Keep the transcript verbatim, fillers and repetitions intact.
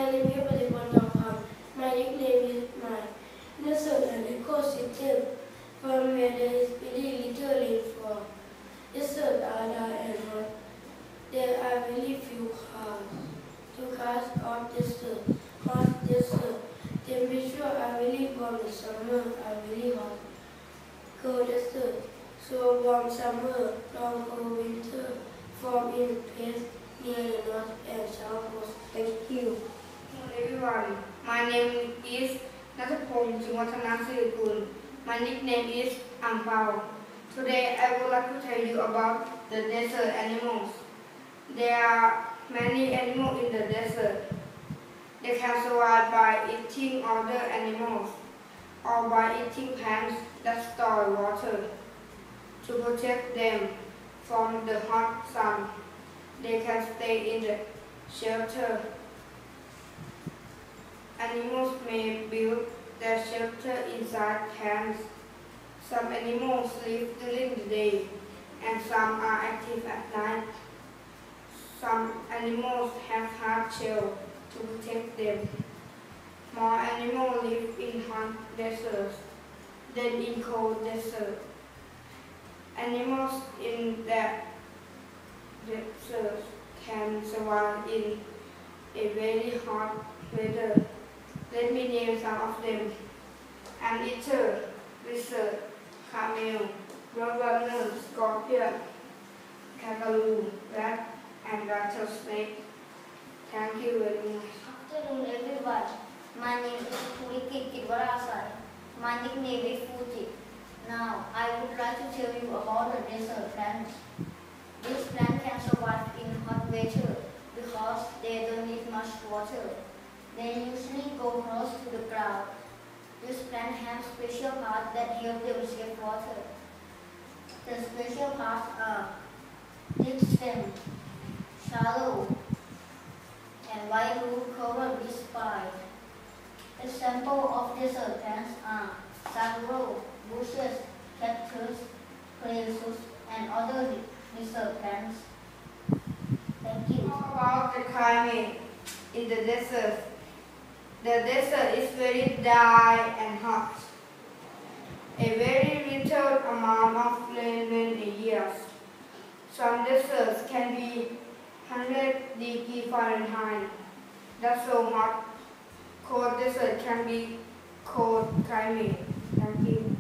name is Pradipannapam. My nickname is my Desert and ecosystem from where there is very little rainfall. Deserts are dry and hot. There are very few clouds. Two kinds of desert. Hot desert. Temperatures are very warm in summer and very hot. Cold desert. So warm summer, long cold winter. Form in place near the north and south coast. Thank you. Hello everyone. My name is Natapong Jumatanasirikul. My nickname is Ampao. Today I would like to tell you about the desert animals. There are many animals in the desert. They can survive by eating other animals or by eating plants that store water. To protect them from the hot sun, they can stay in the shelter. Animals may build their shelter inside tents. Some animals live during the day, and some are active at night. Some animals have hard shells to protect them. More animals live in hot deserts than in cold deserts. Animals in that deserts can survive in a very hot weather. Let me name some of them: anteater, lizard, camel, roadrunner, scorpion, kangaroo, rat, and rattlesnake. Thank you very much. Afternoon everyone. My name is Purikit Kidwarasai. My nickname is Fuji. Now I would like to tell you about the desert plants. These plants can survive in hot weather because they don't need much water. They usually go close to the ground. These plants have special parts that help them save water. The special parts are deep stem, shallow, and wide root covered with spines. Examples of desert plants are saguaro, bushes, cactus, creosote, and other desert plants. Thank you. How about the climate in the desert? The desert is very dry and hot. A very little amount of rain in a year. Some deserts can be one hundred degrees Fahrenheit. That's so hot. Cold desert can be cold climate. Thank you.